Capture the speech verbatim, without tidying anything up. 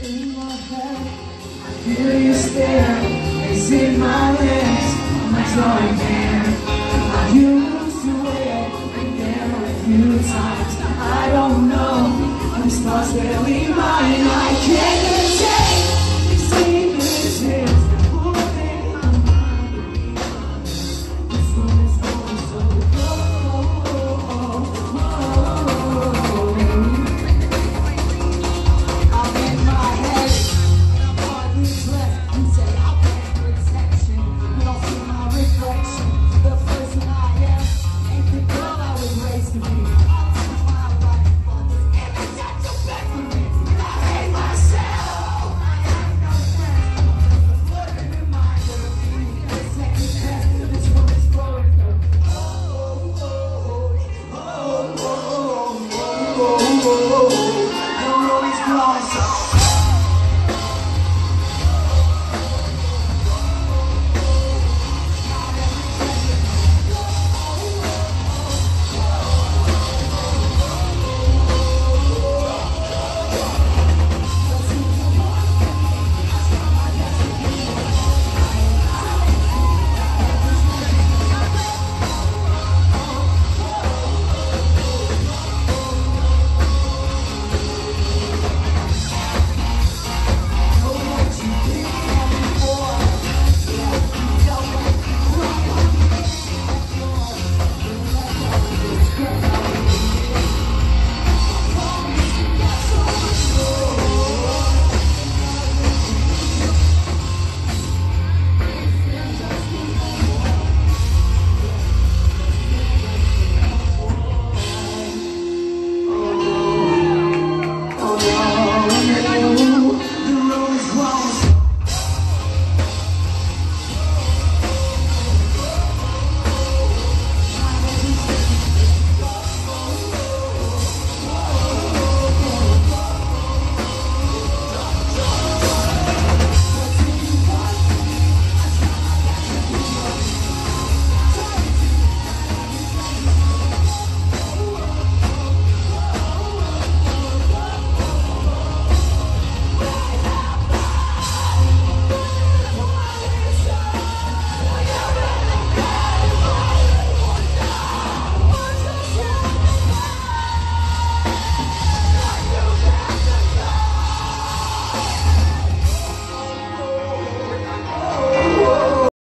in my head. I feel you stare, it's in my hands, my drawing hand. I used to wait again a few times. I don't know, these thoughts really mine.